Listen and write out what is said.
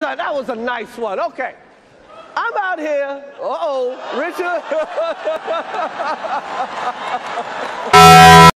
That was a nice one. Okay. I'm out here. Uh-oh, Richard.